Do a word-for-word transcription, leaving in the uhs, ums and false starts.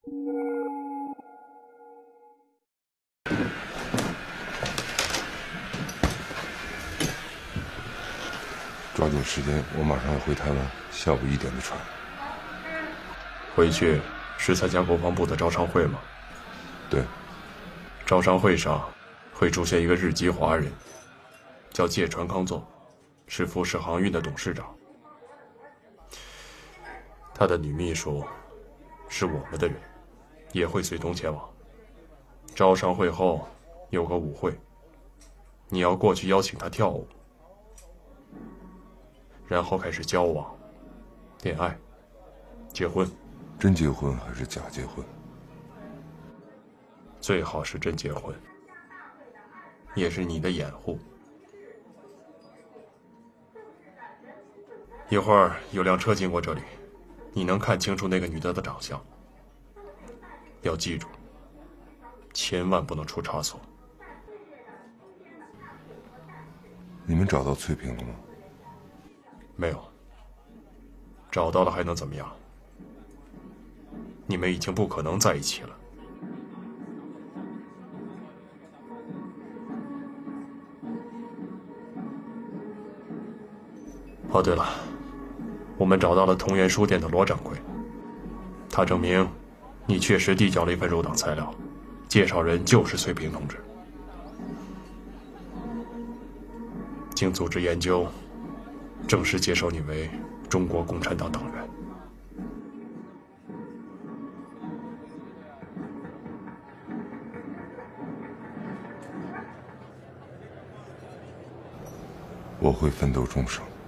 抓紧时间，我马上要回台湾，下午一点的船。 回去是参加国防部的招商会吗？ 对。 招商会上会出现一个日籍华人，叫芥川康作，是富士航运的董事长。他的女秘书是我们的人，也会随同前往。招商会后有个舞会，你要过去邀请他跳舞，然后开始交往、恋爱、结婚。 真结婚还是假结婚？ 最好是真结婚，也是你的掩护。一会儿有辆车经过这里，你能看清楚那个女的的长相。要记住，千万不能出差错。 你们找到翠萍了吗？ 没有。找到了还能怎么样？你们已经不可能在一起了。哦，对了，我们找到了同源书店的罗掌柜，他证明你确实递交了一份入党材料，介绍人就是翠萍同志。经组织研究，正式接受你为中国共产党党员。 我会奋斗终生。